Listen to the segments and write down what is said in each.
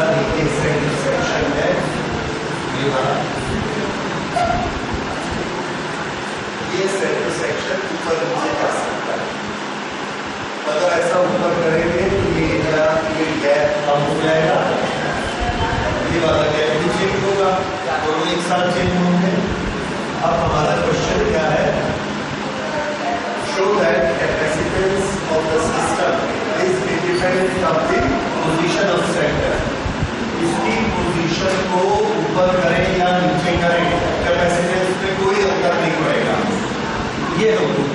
देखिए centre section है ये वाला, ये सेंटर सेक्शन ऊपर नीचे जा सकता है। अगर ऐसा ऊपर करेंगे तो ये गैप कम हो जाएगा, ये वाला गैप भी चेंज होगा, दोनों एक साथ चेंज होंगे। अब हमारा क्वेश्चन क्या है, show that capacitance of the system is independent from the position of centre. इसकी पोजीशन को ऊपर करें या नीचे करें, कैपेसिटेंस में कोई अंतर नहीं पड़ेगा, ये हमको।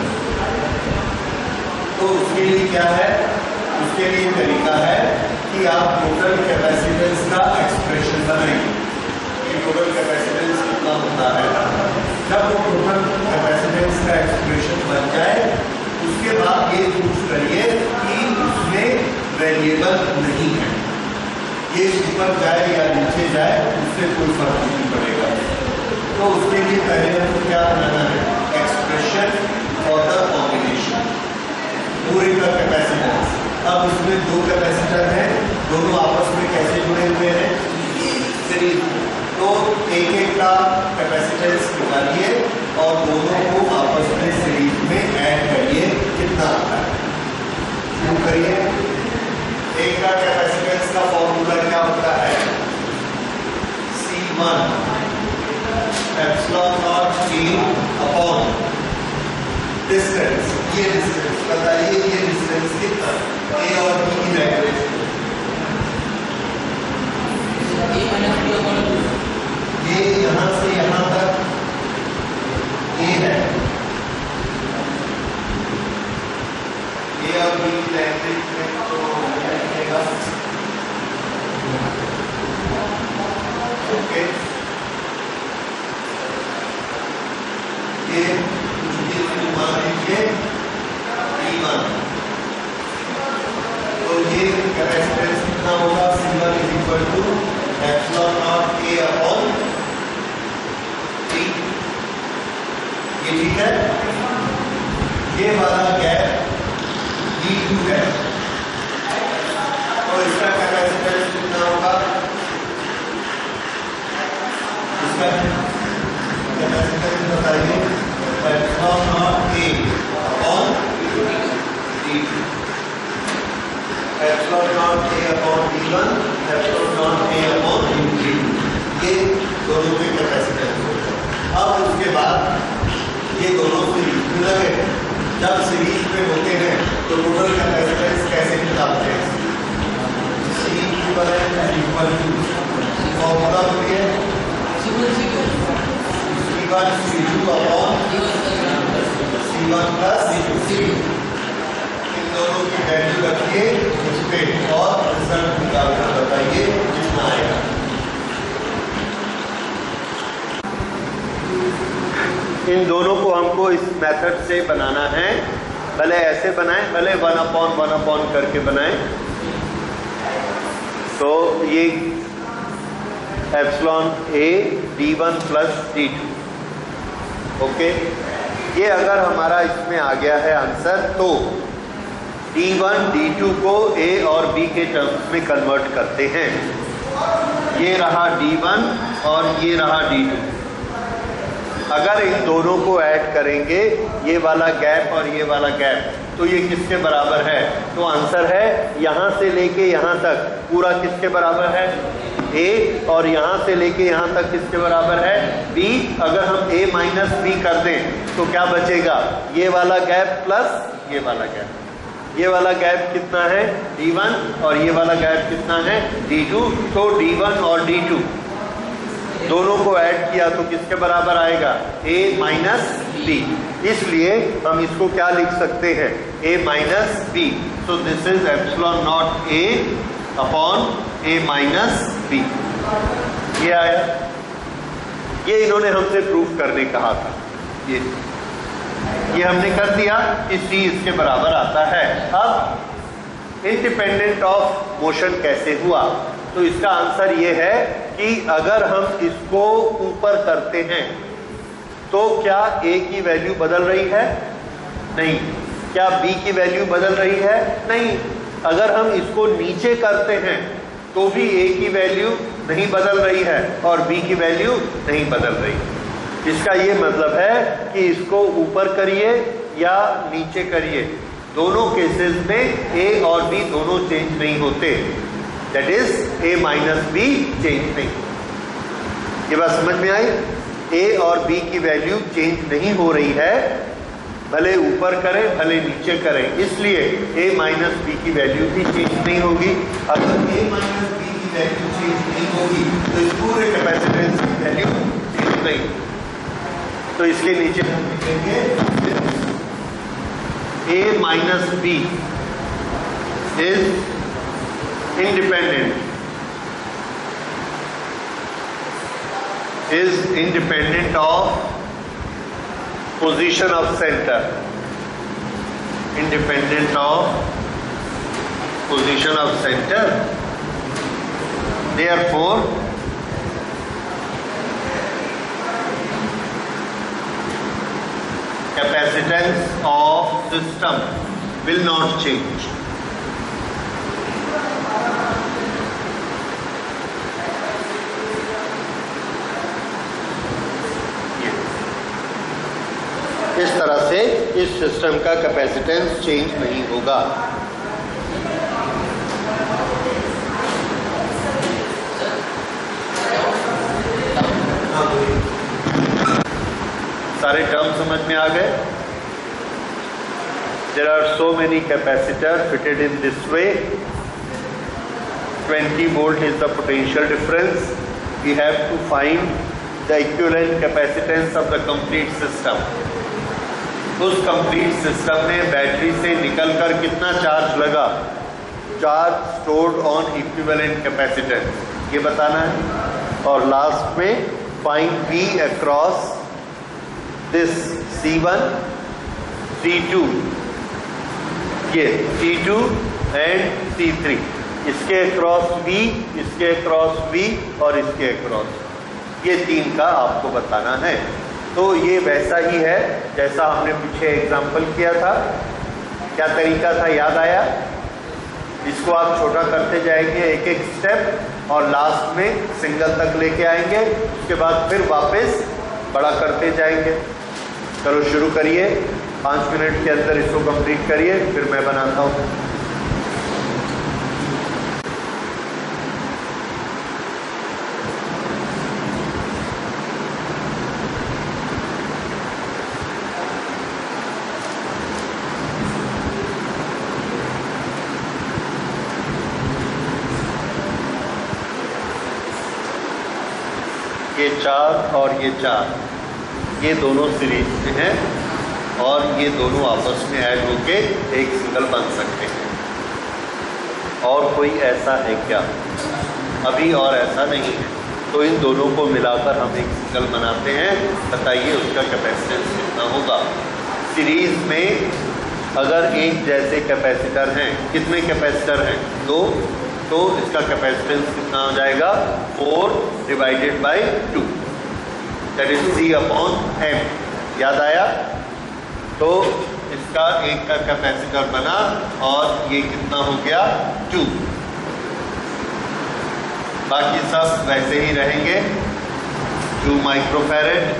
तो उसके लिए क्या है, उसके लिए तरीका है कि आप टोटल कैपेसिटेंस का एक्सप्रेशन बनाएंगे कि टोटल कैपेसिटेंस कितना होता है। जब वो टोटल कैपेसिटेंस का एक्सप्रेशन बन जाए उसके बाद ये चूज करिए कि उसमें वेरिएबल नहीं है, ये ऊपर जाए या नीचे जाए उससे कोई फर्क नहीं पड़ेगा। तो उसके लिए पहले हमको क्या बनाना है, एक्सप्रेशन फॉर द कॉम्बिनेशन, पूरे का कैपेसिटेंस। अब उसमें दो कैपेसिटर हैं, दोनों आपस में कैसे जुड़े हुए हैं, सीरीज। तो एक एक का कैपेसिटेंस निकालिए और दोनों को आपस में सीरीज में ऐड करिए, कितना आता है शुरू करिए। एक का कैपेसिटेंस का फॉर्मूला क्या होता है, C1 epsilon naught E upon distance. ये डिस्टेंस बताइए, ये डिस्टेंस कितना, ए और बी की वैल्यू ये यहां से यहां तक ए है, ए और बी की वैल्यू में तो क्या लिखेगा, ओके। ये मान लीजिए E1, तो ये कैपेसिटेंस कितना होगा, C1 is equal to epsilon naught A upon T। ये ठीक है। ये वाला गैप D2 है, तो इसका कैपेसिटेंस कितना होगा, इसका कैपेसिटेंस बताइए, epsilon naught A upon D2, epsilon naught A upon D1, epsilon naught A upon D2, ये दोनों के कैपेसिटेंस होते हैं। अब उसके बाद ये दोनों सीरीज में लगे, जब सीरीज में होते हैं तो टोटल कैपेसिटेंस कैसे निकालते हैं, C इक्वल टू फॉर्मूला बोलिए, C1 C2 upon C1 plus C2। इन दोनों की वैल्यू रखिए उस पे और रिजल्ट निकालकर बताइए कितना आएगा। इन दोनों को हमको इस मेथड से बनाना है, भले ऐसे बनाएं, भले 1/1 करके बनाएं। तो ये epsilon A D1 plus D2, okay. ये अगर हमारा इसमें आ गया है आंसर, तो D1 D2 को A और B के टर्म्स में कन्वर्ट करते हैं। ये रहा D1 और ये रहा D2। अगर इन दोनों को ऐड करेंगे, ये वाला गैप और ये वाला गैप, तो ये किसके बराबर है, तो आंसर है यहां से लेके यहां तक पूरा किसके बराबर है, A, और यहां से लेके यहां तक किसके बराबर है, B। अगर हम A माइनस B कर दें तो क्या बचेगा, ये वाला गैप प्लस ये वाला गैप। ये वाला गैप कितना है, D1, और ये वाला गैप कितना है, D2। तो D1 और D2 दोनों को ऐड किया तो किसके बराबर आएगा, A माइनस B। इसलिए हम इसको क्या लिख सकते हैं, A minus B। So this is epsilon naught A upon A minus B। ये आया, ये इन्होंने हमसे प्रूफ करने कहा था, ये हमने कर दिया कि C इसके बराबर आता है। अब इंडिपेंडेंट ऑफ मोशन कैसे हुआ, तो इसका आंसर ये है कि अगर हम इसको ऊपर करते हैं तो क्या A की वैल्यू बदल रही है, नहीं। क्या B की वैल्यू बदल रही है, नहीं। अगर हम इसको नीचे करते हैं तो भी ए की वैल्यू नहीं बदल रही है और बी की वैल्यू नहीं बदल रही। इसका ये मतलब है कि इसको ऊपर करिए या नीचे करिए, दोनों केसेस में ए और बी दोनों चेंज नहीं होते। That is A minus B change नहीं। ये बात समझ में आई? ए और बी की वैल्यू चेंज नहीं हो रही है, भले ऊपर करें भले नीचे करें, इसलिए ए माइनस बी की वैल्यू भी चेंज नहीं होगी। अगर ए माइनस बी की वैल्यू चेंज नहीं होगी तो इस पूरे कैपेसिटेंस की वैल्यू चेंज नहीं। तो इसलिए नीचे हम लिखेंगे A minus B is independent of position of center, independent of position of center. Therefore capacitance of system will not change. इस तरह से इस सिस्टम का कैपेसिटेंस चेंज नहीं होगा। सारे टर्म समझ में आ गए? There are so many capacitors fitted in this way. 20 volt is the potential difference. We have to find the equivalent capacitance of the complete system. उस कंप्लीट सिस्टम में battery से निकलकर कितना चार्ज लगा, charge stored on equivalent capacitance, ये बताना है। और लास्ट में find B across this C1 C2, ये C2 एंड C3, इसके अक्रॉस B, इसके अक्रॉस B और इसके अक्रॉस, ये तीन का आपको बताना है। तो ये वैसा ही है जैसा हमने पीछे एग्जाम्पल किया था। क्या तरीका था याद आया? इसको आप छोटा करते जाएंगे एक एक स्टेप और लास्ट में सिंगल तक लेके आएंगे, उसके बाद फिर वापस बड़ा करते जाएंगे। चलो शुरू करिए, 5 मिनट के अंदर इसको कंप्लीट करिए, फिर मैं बनाता हूँ। ये 4 और ये 4, ये दोनों सीरीज में हैं और ये दोनों आपस में ऐड होके एक सिंगल बन सकते हैं। और कोई ऐसा है क्या? अभी और ऐसा नहीं है। तो इन दोनों को मिलाकर हम एक सिंगल बनाते हैं। बताइए उसका कैपेसिटेंस कितना होगा? सीरीज में अगर एक जैसे कैपेसिटर हैं, कितने कैपेसिटर हैं? 2, तो इसका कैपेसिटेंस कितना हो जाएगा? 4 divided by 2, that is C/M। याद आया? तो इसका एक का कैपेसिटर बना और ये कितना हो गया? 2। बाकी सब वैसे ही रहेंगे। 2 माइक्रोफैरेड,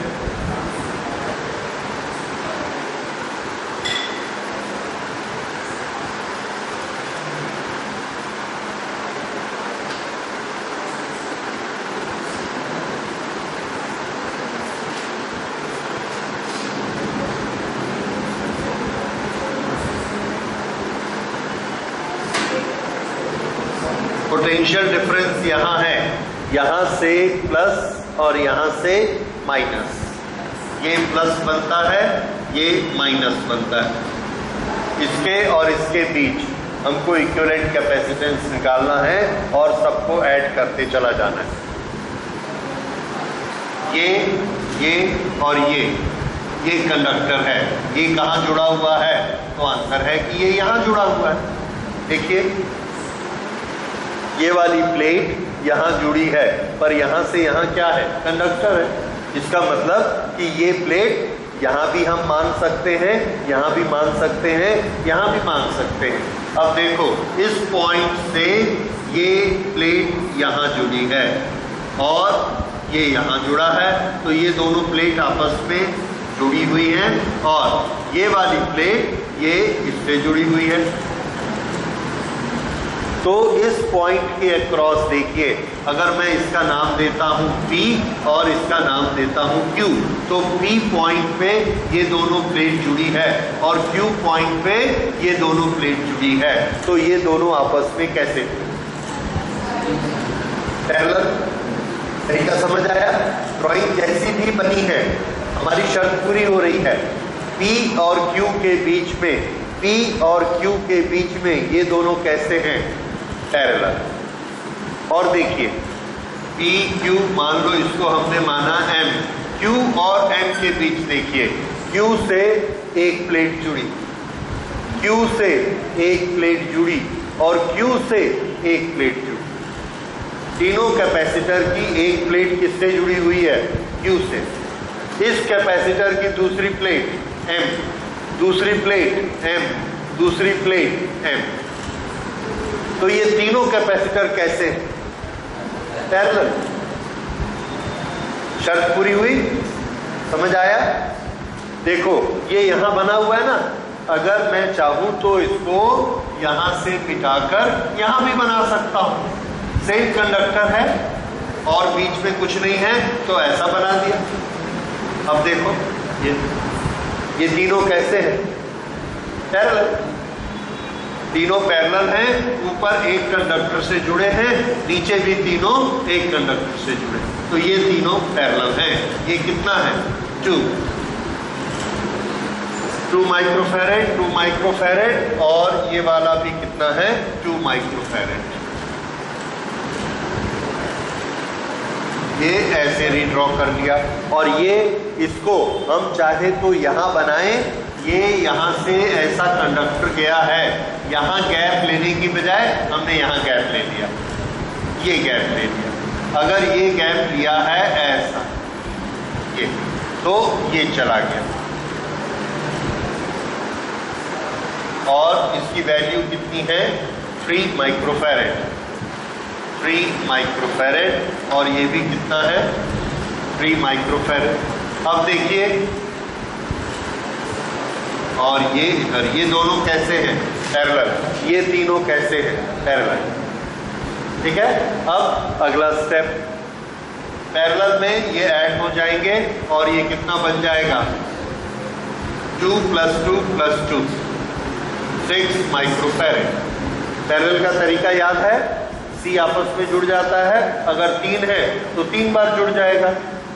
पोटेंशियल डिफरेंस यहाँ है, यहाँ से प्लस और यहाँ से माइनस। ये प्लस बनता है, ये माइनस बनता है। इसके और इसके बीच हमको इक्विवेलेंट कैपेसिटेंस निकालना है और सबको ऐड करते चला जाना है। ये और ये कंडक्टर है। ये कहाँ जुड़ा हुआ है? तो आंसर है कि ये यहाँ जुड़ा हुआ है। देखिए ये वाली प्लेट यहाँ जुड़ी है, पर यहाँ से यहाँ क्या है? कंडक्टर है। इसका मतलब कि ये प्लेट यहाँ भी हम मान सकते हैं, यहाँ भी मान सकते हैं, यहाँ भी मान सकते हैं। अब देखो इस पॉइंट से ये प्लेट यहाँ जुड़ी है और ये यहाँ जुड़ा है, तो ये दोनों प्लेट आपस में जुड़ी हुई हैं और ये वाली प्लेट ये इससे जुड़ी हुई है। तो इस पॉइंट के अक्रॉस देखिए, अगर मैं इसका नाम देता हूं P और इसका नाम देता हूं Q, तो P पॉइंट पे ये दोनों प्लेट जुड़ी है और Q पॉइंट पे ये दोनों प्लेट जुड़ी है, तो ये दोनों आपस में कैसे पैरेलल? तरीका समझ आया? ड्राइंग जैसी भी बनी है, हमारी शर्त पूरी हो रही है। P और Q के बीच में, P और Q के बीच में ये दोनों कैसे हैं? पैरेलल। और देखिए P Q, मान लो इसको हमने माना M, Q और M के बीच देखिए, Q से एक प्लेट जुड़ी, Q से एक प्लेट जुड़ी और Q से एक प्लेट जुड़ी। तीनों कैपेसिटर की एक प्लेट किससे जुड़ी हुई है? Q से। इस कैपेसिटर की दूसरी प्लेट M, दूसरी प्लेट M, दूसरी प्लेट M। तो ये तीनों कैपेसिटर कैसे? पैरेलल। शर्त पूरी हुई? समझ आया? देखो ये यहां बना हुआ है ना, अगर मैं चाहूं तो इसको यहां से मिटाकर यहां भी बना सकता हूं। सेम कंडक्टर है और बीच में कुछ नहीं है, तो ऐसा बना दिया। अब देखो ये तीनों कैसे हैं? पैरेलल। तीनों पैरेलल हैं, ऊपर एक कंडक्टर से जुड़े हैं, नीचे भी तीनों एक कंडक्टर से जुड़े, तो ये तीनों पैरेलल हैं। ये कितना है? 2 माइक्रोफैरेड, 2 माइक्रोफैरेड, और ये वाला भी कितना है? 2 माइक्रोफैरेड। ये ऐसे रीड्रॉ कर लिया और ये इसको हम चाहे तो यहाँ बनाएं, ये यहाँ से ऐसा कंडक्टर गया है, यहाँ गैप लेने की बजाय हमने यहाँ गैप ले लिया, ये गैप ले लिया। अगर ये गैप लिया है ऐसा, ये तो ये चला गया और इसकी वैल्यू कितनी है? 3 माइक्रोफैरेड, 3 माइक्रोफैरेड, और ये भी कितना है? 3 माइक्रोफैरेड। अब देखिए, और ये इधर, ये दोनों कैसे हैं? पैरेलल। ये तीनों कैसे हैं? पैरेलल। ठीक है। अब अगला स्टेप, पैरेलल में ये ऐड हो जाएंगे और ये कितना बन जाएगा? 2 + 2 + 2, 6 माइक्रोफैरेड। पैरेलल का तरीका याद है? C आपस में जुड़ जाता है, अगर 3 है तो 3 बार जुड़ जाएगा।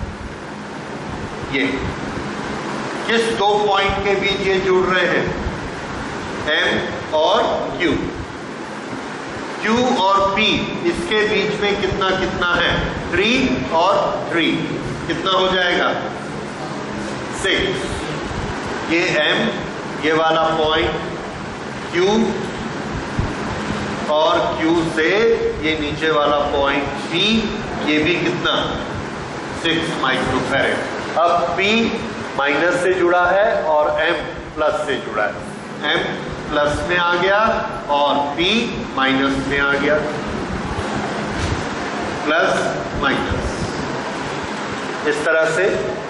ये किस 2 पॉइंट के बीच ये जुड़ रहे हैं? M और Q। Q और P, इसके बीच में कितना कितना है? 3 और 3, कितना हो जाएगा? 6। ये M, ये वाला पॉइंट Q, और Q से ये नीचे वाला पॉइंट P, ये भी कितना? 6 माइक्रोफैरेड। अब P माइनस से जुड़ा है और M प्लस से जुड़ा है। M प्लस में आ गया और P माइनस में आ गया, प्लस माइनस, इस तरह से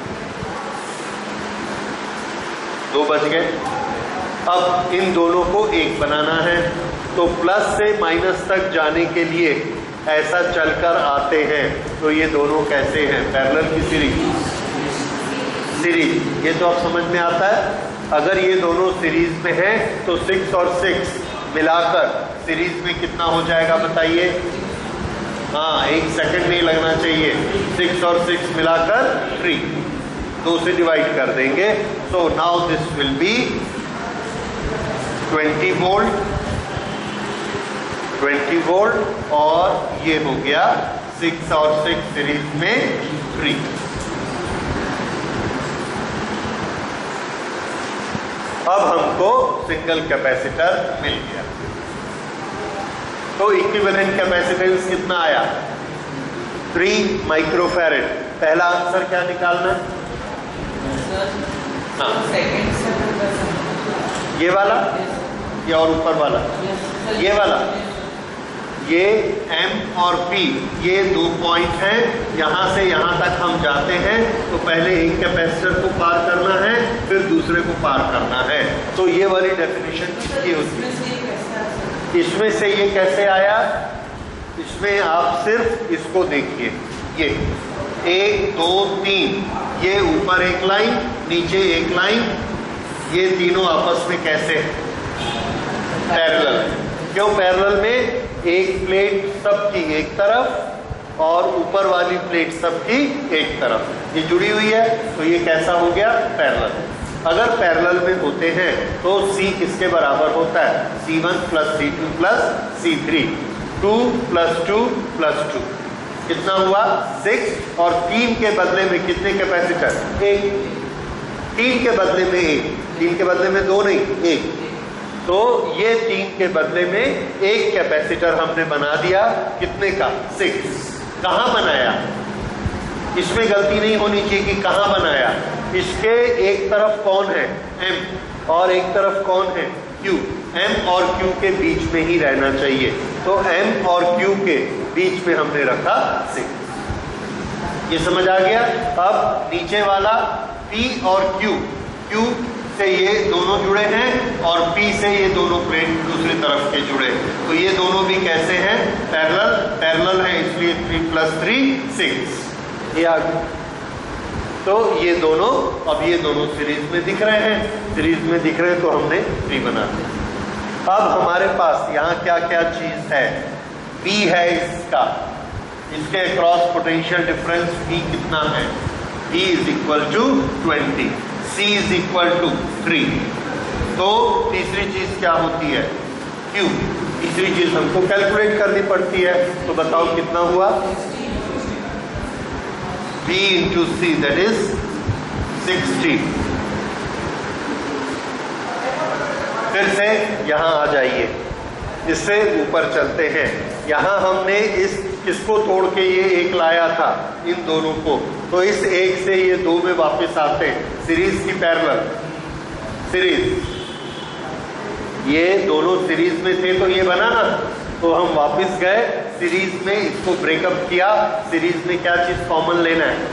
2 बच गए। अब इन दोनों को एक बनाना है, तो प्लस से माइनस तक जाने के लिए ऐसा चलकर आते हैं, तो ये दोनों कैसे हैं? पैरेलल की सीरीज। ये तो आप समझ में आता है। अगर ये दोनों सीरीज में हैं तो 6 और 6 मिलाकर सीरीज में कितना हो जाएगा बताइए? हाँ, 1 सेकंड नहीं लगना चाहिए। 6 और 6 मिलाकर 3, 2 से डिवाइड कर देंगे। So now this will be 20 volt, 20 volt, और ये हो गया 6 और 6 सीरीज में 3। अब हमको सिंगल कैपेसिटर मिल गया। तो इक्विवेलेंट कैपेसिटेंस कितना आया? 3 माइक्रोफैरेड। पहला आंसर क्या निकालना? हाँ, ये वाला या और ऊपर वाला? ये वाला। ये M और P ये 2 पॉइंट हैं, यहाँ से यहाँ तक हम जाते हैं तो पहले एक कैपेसिटर को पार करना है, फिर दूसरे को पार करना है। तो ये वाली डेफिनेशन किसकी होती है? इसमें से ये कैसे आया? इसमें आप सिर्फ इसको देखिए, ये 1 2 3, ये ऊपर एक लाइन नीचे एक लाइन, ये तीनों आपस में कैसे पैरेलल? क्यों पैरेलल में? एक प्लेट सबकी एक तरफ और ऊपर वाली प्लेट सबकी एक तरफ ये जुड़ी हुई है, तो ये कैसा हो गया? पैरेलल। अगर पैरेलल में होते हैं तो C किसके बराबर होता है? C1 + C2 + C3, 2 + 2 + 2 कितना हुआ? 6। और 3 के बदले में कितने कैपेसिटर? 1। 3 के बदले में 1, 3 के बदले में 2 नहीं, 1। तो ये 3 के बदले में 1 कैपेसिटर हमने बना दिया, कितने का? 6। कहाँ बनाया? इसमें गलती नहीं होनी चाहिए कि कहाँ बनाया। इसके एक तरफ कौन है? M, और एक तरफ कौन है? Q। M और Q के बीच में ही रहना चाहिए, तो M और Q के बीच में हमने रखा 6। ये समझ आ गया? अब नीचे वाला P और Q, Q से ये दोनों जुड़े हैं और P से ये दोनों प्लेट दूसरी तरफ के जुड़े, तो ये दोनों भी कैसे हैं? पैरेलल। पैरेलल है इसलिए 3 + 3 6 ये आ गया। तो ये दोनों, अब ये दोनों सीरीज में दिख रहे हैं, सीरीज में दिख रहे हैं तो हमने 3 बना दिया। अब हमारे पास यहाँ क्या क्या चीज है? B है इसका, इसके क्रॉस पोटेंशियल डिफरेंस B कितना है? B = 20, C = 3। तो तीसरी चीज क्या होती है? Q। तीसरी चीज हमको कैलकुलेट करनी पड़ती है, तो बताओ कितना हुआ? B × C, that is 60। फिर से यहां आ जाइए, इससे ऊपर चलते हैं। यहां हमने इसको तोड़ के ये 1 लाया था, इन दोनों को, तो इस 1 से ये 2 में वापस आते हैं, सीरीज की पैरेलल सीरीज। ये दोनों सीरीज में थे तो ये बना ना, तो हम वापस गए सीरीज में, इसको ब्रेकअप किया। सीरीज में क्या चीज कॉमन लेना है?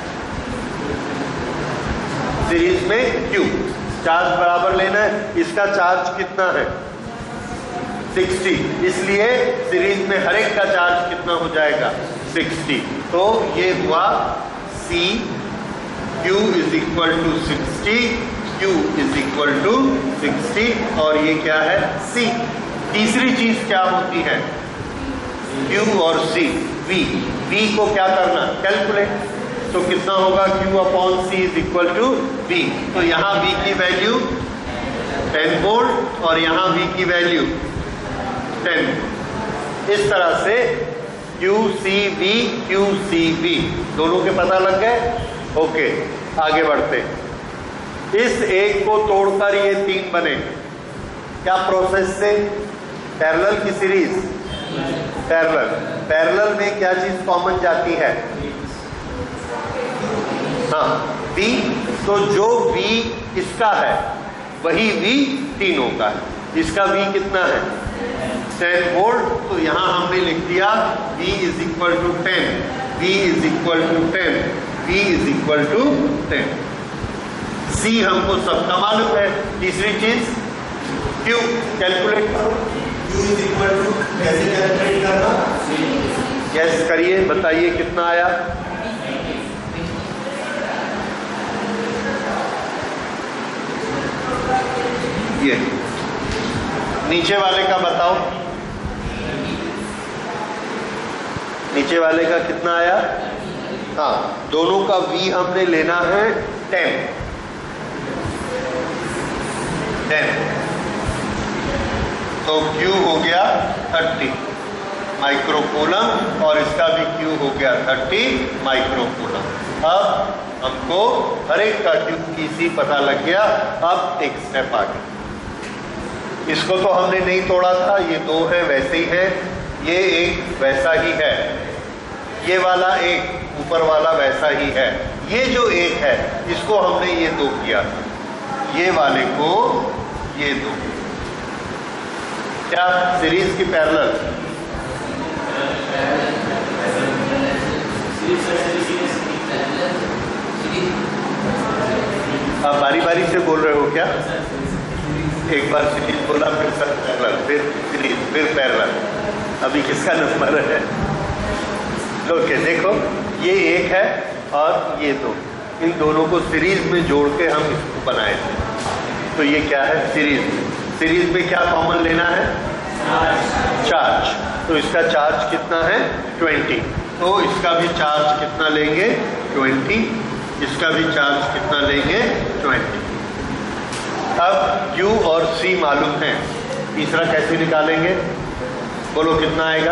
सीरीज में Q, चार्ज बराबर लेना है। इसका चार्ज कितना है? 60, इसलिए सीरीज में हर एक का चार्ज कितना हो जाएगा? 60। तो ये हुआ C, Q = 60, Q = 60, और ये क्या है? C। तीसरी चीज क्या होती है? Q और C, V को क्या करना? कैलकुलेट। तो कितना होगा? Q/C = V। तो यहाँ V की वैल्यू 10 वोल्ट और यहाँ V की वैल्यू 10। इस तरह से QCV, QCV दोनों के पता लग गए? ओके, आगे बढ़ते। इस एक को तोड़कर ये 3 बने, क्या प्रोसेस से? पैरेलल की सीरीज? पैरेलल। पैरेलल में क्या चीज कॉमन जाती है? हाँ, V। तो जो V इसका है वही V तीनों का है। इसका V कितना है? 10 वोल्ट। तो यहां हमने लिख दिया V = 10, V = 10, V = 10। C हमको सबका मालूम है। तीसरी चीज Q, कैलकुलेट करो। Q कैसे कैलकुलेट करना? गैस करिए, बताइए कितना आया? ये नीचे वाले का बताओ, नीचे वाले का कितना आया? हाँ, दोनों का V हमने लेना है 10। तो Q हो गया 30 माइक्रोकूलम और इसका भी Q हो गया 30 माइक्रोकूलम। अब हमको हर एक का QC पता लग गया। अब एक स्टेप आगे, इसको तो हमने नहीं तोड़ा था, ये 2 है वैसे ही है, ये एक वैसा ही है, ये वाला एक ऊपर वाला वैसा ही है। ये जो एक है इसको हमने ये 2 किया, ये वाले को ये 2, क्या सीरीज की पैरेलल? बोल रहे हो क्या? एक बार सीरीज बोला, फिर पैरेलल, फिर सीरीज, फिर पैरेलल। अभी किसका नंबर है? ओके, देखो ये एक है और ये दो, इन दोनों को सीरीज में जोड़ के हम इसको बनाए थे। तो ये क्या है? सीरीज। सीरीज में क्या कॉमन लेना है? चार्ज। तो इसका चार्ज कितना है? 20। तो इसका भी चार्ज कितना लेंगे? 20। इसका भी चार्ज कितना लेंगे? 20। अब Q और C मालूम है, तीसरा कैसे निकालेंगे? बोलो कितना आएगा?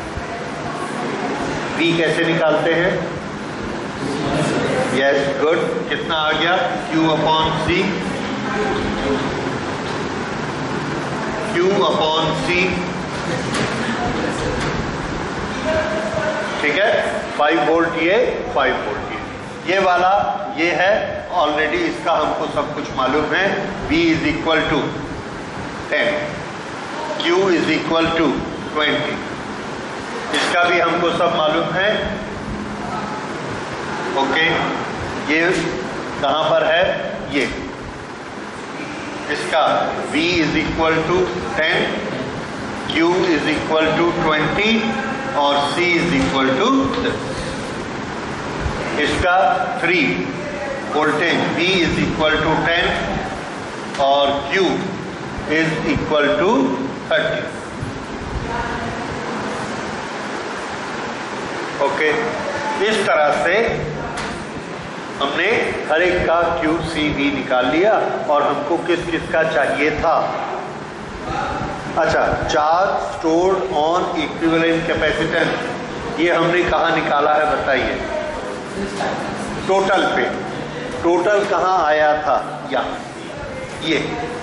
V कैसे निकालते हैं? Yes, good. कितना आ गया? Q upon C। Q upon C, ठीक है। 5 वोल्ट ये, 5 वोल्ट ये वाला ये है ऑलरेडी, इसका हमको सब कुछ मालूम है। V is equal to 10, Q is equal to 20, इसका भी हमको सब मालूम है। ओके, ये कहाँ पर है? ये इसका V is equal to 10, Q is equal to 20 और C इज इक्वल टू इसका 3 voltage V is equal to 10 और Q is equal to 30। Okay, इस तरह से हमने हर एक का Q C V निकाल लिया और हमको किस किस का चाहिए था। अच्छा, charge stored on equivalent capacitance, ये हमने कहाँ निकाला है बताइए? टोटल पे। टोटल कहाँ आया था? यहाँ, ये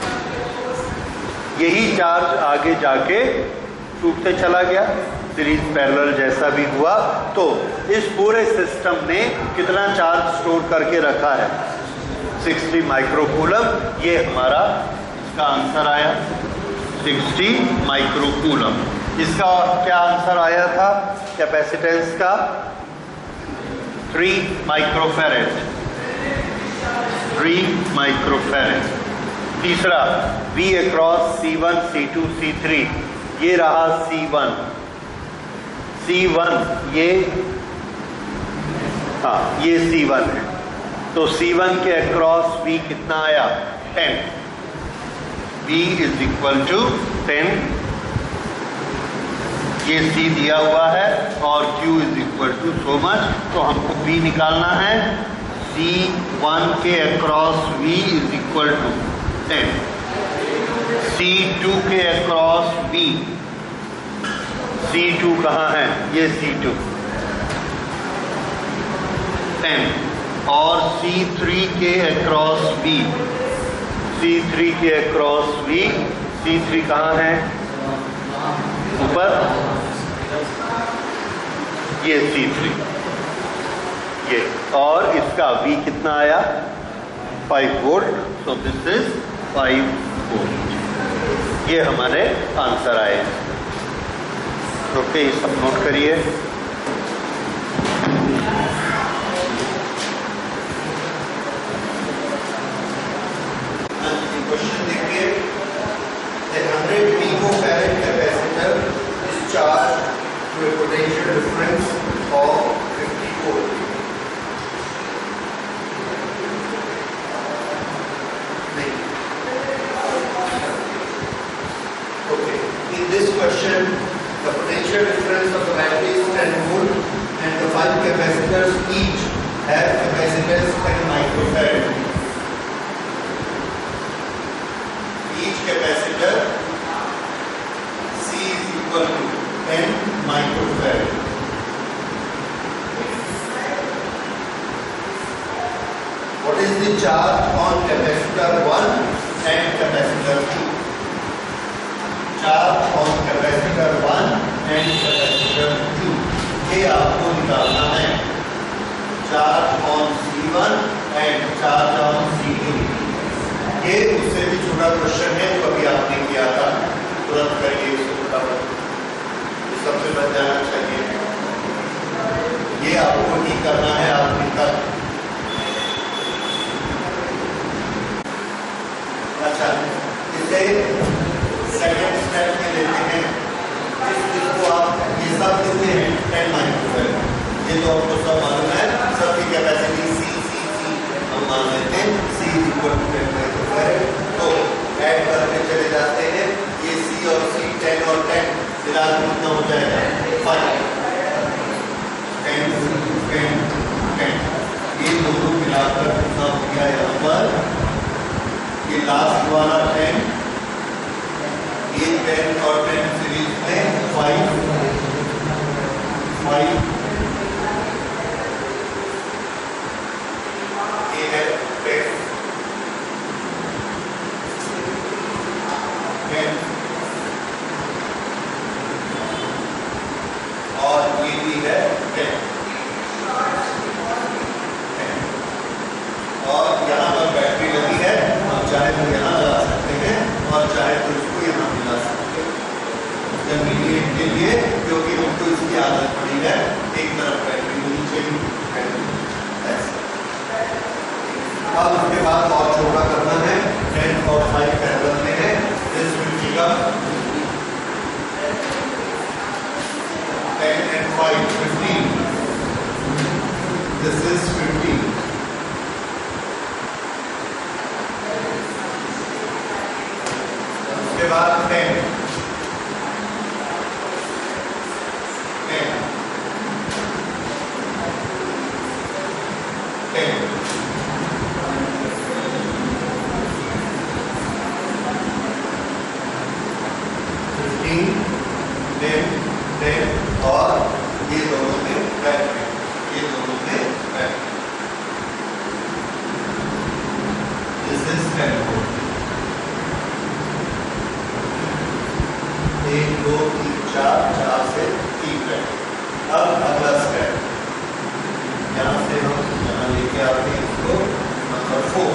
यही चार्ज आगे जाके टूटते चला गया, सीरीज पैरेलल जैसा भी हुआ। तो इस पूरे सिस्टम ने कितना चार्ज स्टोर करके रखा है? 60 माइक्रोकूलम। ये हमारा इसका आंसर आया 60 माइक्रोकूलम। इसका क्या आंसर आया था कैपेसिटेंस का? 3 माइक्रोफैरेड। 3 माइक्रोफैरेड। तीसरा V across C1 C2 C3, ये रहा C1। C1 ये, हाँ ये C1 है। तो C1 के अक्रॉस V कितना आया? 10। V is equal to 10। ये C दिया हुआ है और Q is equal to so much. तो हमको V निकालना है। C1 के across V is equal to 10। C2 के अक्रॉस V, C2 कहाँ है? ये C2 10 और C3 के अक्रॉस V, C3 के अक्रॉस V, C3 कहाँ है? ऊपर, ये C3, ये, और इसका V कितना आया? 5 volt. So this is 5 volt. ये हमारे आंसर आए। ओके, ये सब नोट करिए। क्वेश्चन देखिए, 100 picofarad capacitor is charged to a potential difference of 50 volt. Okay, in this question, the potential difference of the battery is 10 volt and the 5 capacitors each have capacitance 10 microfarad. Each capacitor C is equal to 10 microfarad. What is the charge on capacitor 1 and capacitor 2? Charge on capacitor 1 and capacitor 2, ये आपको निकालना है। Charge on C1 and charge on C2। ये उससे भी छोटा question है, कभी आपने किया था, तुरंत करिए इसको फटाफट, सबसे बच जाना चाहिए। ये आपको नहीं करना है, आप निकाल। ये तो आपको सब मालूम है, सबकी कैपेसिटी सी सी सी हम मान लेते हैं, सी इक्वल टू 10 माइक्रोफैराड। तो ऐड करते चले जाते हैं, ये सी और सी 10 और 10 मिला के कितना हो जाएगा 5, 10 10 10, ये दोनों मिलाकर कितना हो गया यहाँ पर, ये लास्ट वाला 10, ये 10 और 10 सीरीज में 5 ये है 10 और ये भी है 10 और यहाँ पर बैटरी लगी है, हम चाहे तो यहाँ लगा सकते हैं और चाहे तो इसको यहाँ मिला सकते हैं इंटरमीडिएट के लिए, क्योंकि हमको इसकी आदत पड़ी है एक तरफ बैटरी होनी चाहिए। अब उसके बाद और छोटा करना है, 10 और 5 पैरेलल में है, this will become 10 and 5 15, this is 15। उसके बाद 10 और ये दोनों में बैटरी, ये दोनों में बैटरी, दिस इज 10 वोल्ट। 1 2 3 4 4 से 3 बैटरी। अब अगला स्टेप, यहाँ से हम यहाँ लेके आते हैं इसको नंबर 4।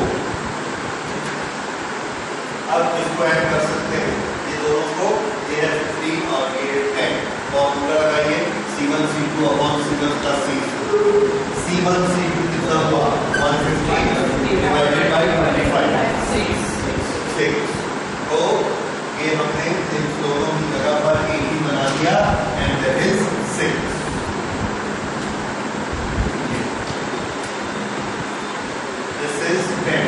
अब इसको ऐड कर सकते हैं, ये दोनों को, ये है 15 और ये 10, फॉर्मूला लगाइए C1 C2 upon C1 plus C2। C1 C2 कितना हुआ 150 डिवाइडेड बाय 25 6। तो ये हमने इन दोनों की जगह पर एक ही बना दिया and that is 6। This is 10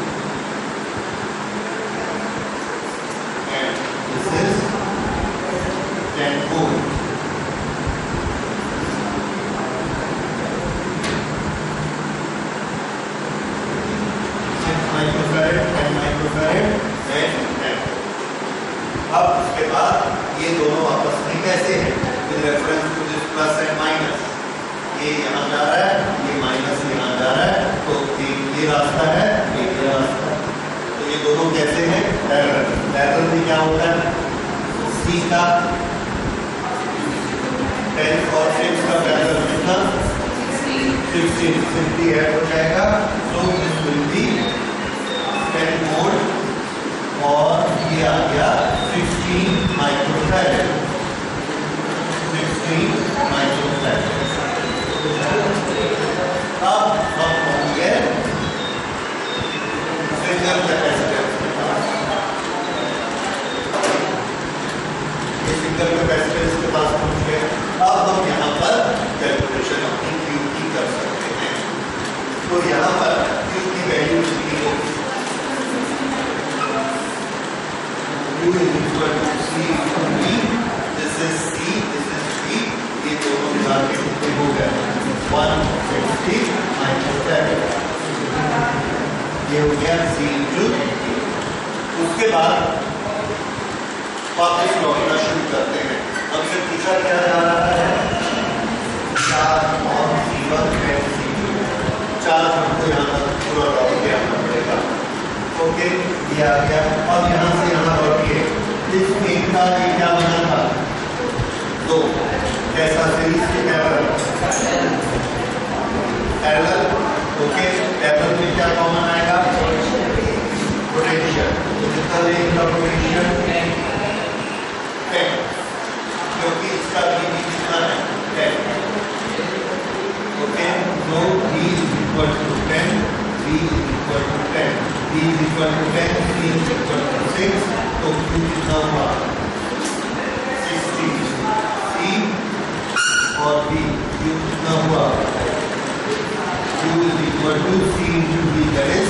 and this is 10 volt। Microfarad 10 microfarad and 10। अब उसके बाद ये दोनों आपस में कैसे हैं, with reference to this plus and minus, ये यहाँ जा रहा है, ये माइनस यहाँ जा रहा है, तो एक ये रास्ता है, एक ये रास्ता है, तो ये दोनों कैसे हैं पैरेलल। पैरेलल में क्या होता है, सी का 10 और 6 का पैरेलल कितना 16 सिंपली ऐड हो जाएगा, so this will be 10 volt और ये आ गया 16 माइक्रोफैराड, 16 माइक्रोफैराड। अब हम होंगे सिंगल कैपेसिटेंस के पास, ये सिंगल कैपेसिटेंस के पास पहुंच गए। अब हम यहाँ पर कैलकुलेशन अपनी Q की कर सकते हैं, तो यहाँ पर Q की वैल्यू कितनी होगी, Q is equal to C into V, this is C, this is V, ये दोनों मिला के कितने हो गए 150 माइक्रोफैराड, ये हो गया C into। उसके बाद वापस लौटना शुरू करते हैं। हमसे पूछा क्या जा रहा है 4 और C1 and C2, 4 हमको यहाँ पर पूरा लौट के आना पड़ेगा। ओके, ये आ गया। अब यहाँ से यहाँ लौटिए, इस एक का ये क्या बना था 2, कैसा सीरीज के पैरेलल, ओके, पैरेलल में क्या कॉमन आएगा पोटेंशियल, तो कितना लेगा पोटेंशियल 10, क्योंकि इसका भी कितना है 10, ओके, तो V is equal to 10, V is equal to 10, V is equal to 10, V is equal to 6, तो Q कितना हुआ 60, C और V, Q कितना हुआ Q is equal to C into V, that is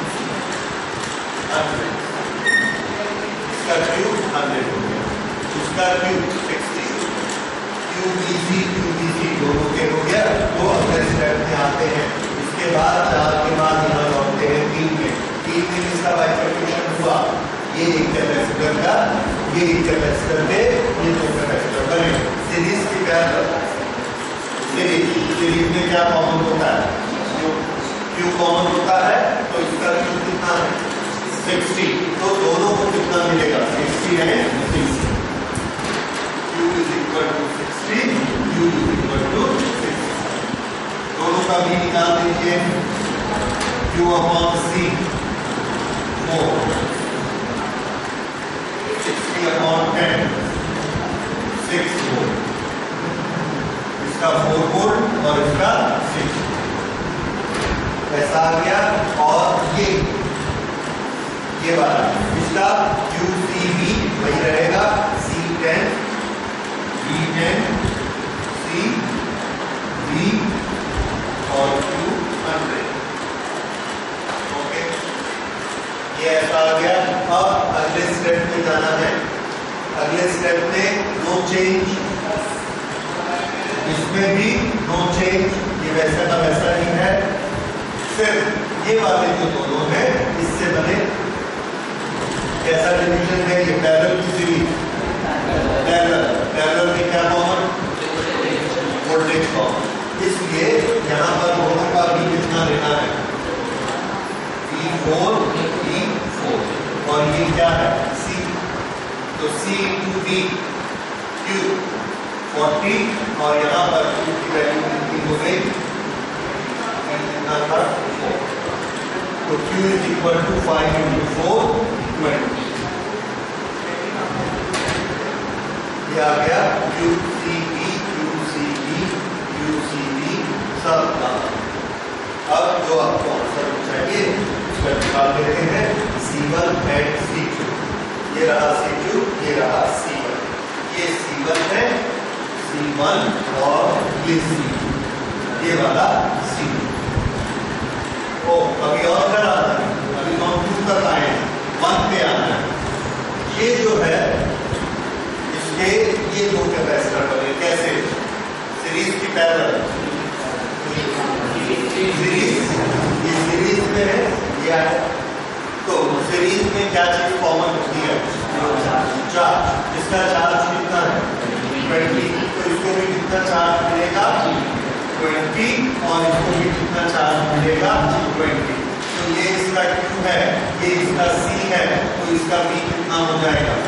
100. इसका Q 100 हो गया, उसका Q 60 हो गया। QBC दोनों के हो गया, तो अगले स्टेप में आते हैं। इसके बाद 4 के बाद यहाँ लौटते हैं 3 में। 3 में इसका बाइफर्केशन हुआ, ये एक कैपेसिटर का, ये एक कैपेसिटर के, ये दो कैपेसिटर बने। सीरीज की पैरेलल, सीरीज में क्या कॉमन होता है? Q कॉमन होता है, तो इसका Q कितना है? 60। तो दोनों को कितना मिलेगा? 60 है 60। Q is equal to 60, Q is equal to 60। दोनों का भी निकाल दीजिए। Q upon C more 60 upon 10 6 more, इसका 4 वोल्ट और इसका 6 ऐसा आ गया। और ये वाला इसका QCB वही रहेगा, C10 B10 C B और Q100। ओके, ये ऐसा आ गया। अब अगले स्टेप में जाना है। अगले स्टेप में नो चेंज, इसमें भी नो चेंज, ये वैसा का वैसा ही है। सिर्फ ये वाले जो दोनों हैं इससे बने कैसा डिवीजन है? ये पैरेलल की सीरीज, पैरेलल में क्या कॉमन? Voltage common. इसलिए यहाँ पर दोनों का भी कितना लेना है? V4 और ये क्या है? C। तो C into V Q 40 और यहाँ पर Q की वैल्यू कितनी हो गई? कितना था? 4। तो Q is equal to 5 into 4 20। ये आ गया QCB सब का। अब जो आपको आंसर चाहिए उसका निकाल देते हैं। C1 and C2, ये रहा C2, ये रहा C1। ये C1 है, C1 और ये C2, ये वाला C2। ओ अभी और क्या आता है? अभी हम 2 तक आए हैं, 1 पे आना है। ये जो है इसके ये दो कैपेसिटर बने, कैसे? सीरीज की पैरेलल, सीरीज में है या तो सीरीज में क्या चीज कॉमन होती है? चार्ज। इसका चार्ज कितना है? 20। तो इसको भी कितना चार्ज मिलेगा? 20 और इसको भी कितना चार्ज मिलेगा? 20। तो ये इसका Q है, ये इसका C है, तो इसका B कितना हो जाएगा?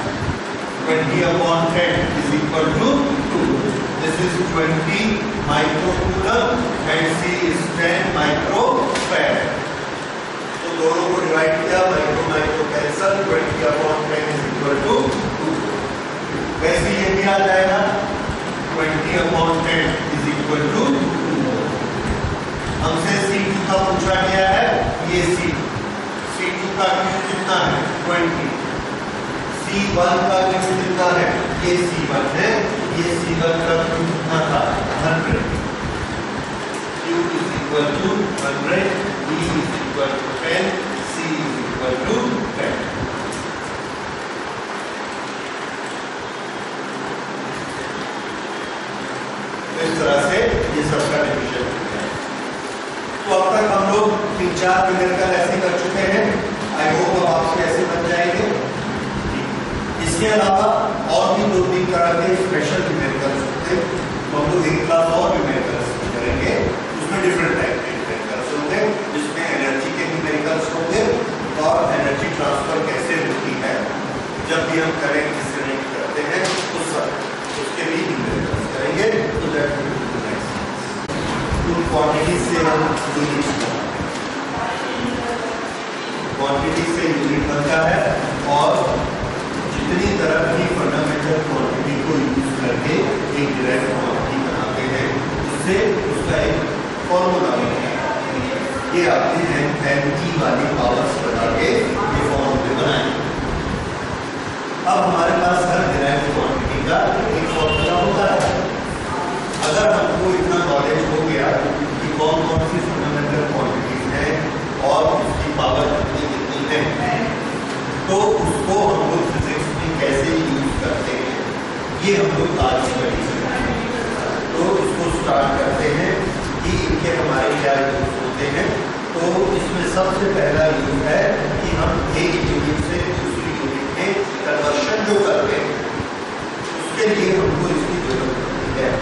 20/10 is equal to 2. This is 20 microcoulomb and C is 10 microfarad. तो दोनों को डिवाइड किया, micro cancel, 20/10 is equal to 2। वैसे ये भी आ जाएगा 20/10 is equal to 2। हमसे C2 का पूछा गया है, ये C2 का Q कितना है? 20। C1 का Q कितना है? ये C1 है, ये C1 का Q कितना था? 100। Q is equal to 100, E is equal to 10, C is equal to 10। इस तरह से ये सबका डिवीजन हो गया। तो अब तक हम लोग 3-4 न्यूमेरिकल ऐसे कर चुके हैं। आई होप अब आपसे ऐसे बन जाएंगे। इसके अलावा और भी 2-3 तरह के स्पेशल न्यूमेरिकल्स होते हैं, तो हम लोग एक क्लास और न्यूमेरिकल्स करेंगे। उसमें डिफरेंट टाइप के न्यूमेरिकल्स होंगे, जिसमें एनर्जी के न्यूमेरिकल्स होंगे और एनर्जी ट्रांसफर कैसे होती है जब भी हम करेंट किस तरह करते हैं उसके भी न्यूमेरिकल्स करेंगे। तो दैट विल बी नाइस। तो क्वांटिटी से हम क्वांटिटी से यूनिट बनता है और जितनी तरह की फंडामेंटल क्वांटिटी को यूज करके एक डिराइव्ड क्वांटिटी बनाते हैं, उससे उसका एक फॉर्मूला बनता है। ये आपने एनर्जी वाली पावर्स बना के ये फॉर्मूले बनाए। अब हमारे पास हर डिराइव्ड क्वांटिटी का एक फॉर्मूला होता है। अगर हमको इतना नॉलेज हो गया कि कौन कौन सी फंडामेंटल क्वांटिटीज हैं और उसकी पावर कितनी कितनी है, तो उसको हम लोग फिजिक्स में कैसे यूज करते हैं, ये हम लोग आज स्टडी करेंगे। तो इसको स्टार्ट करते हैं कि इनके हमारे क्या यूज होते हैं। तो इसमें सबसे पहला यूज है कि हम एक यूनिट से दूसरी यूनिट में कन्वर्शन जो करते हैं, उसके लिए हमको इसकी जरूरत पड़ती है।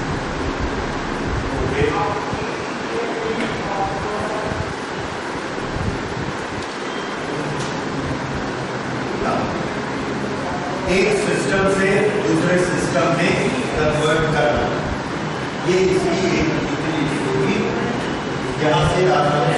एक सिस्टम से दूसरे सिस्टम में कन्वर्ट करना, ये इसकी एक यूटिलिटी होगी। यहाँ से आप